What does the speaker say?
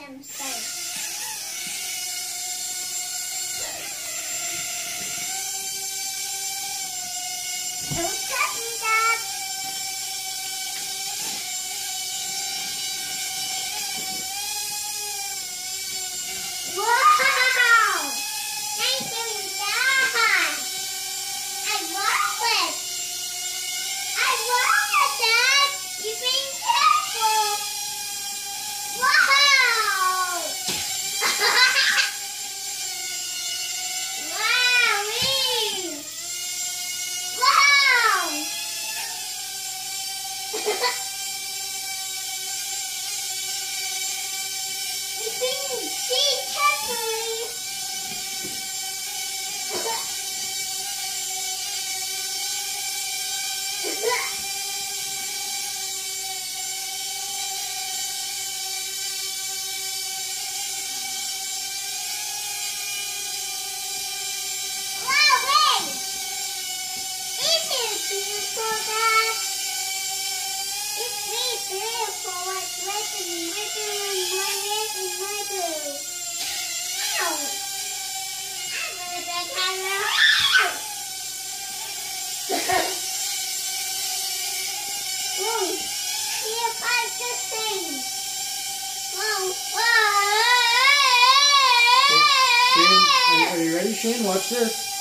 them stay. Don't touch me, Dad. Wow! Thank you, Dad. I love it. I love it, Dad. You're being careful. Wow! Wowee! Wow! You're being carefully. Shane, are you ready, Shane? Watch this.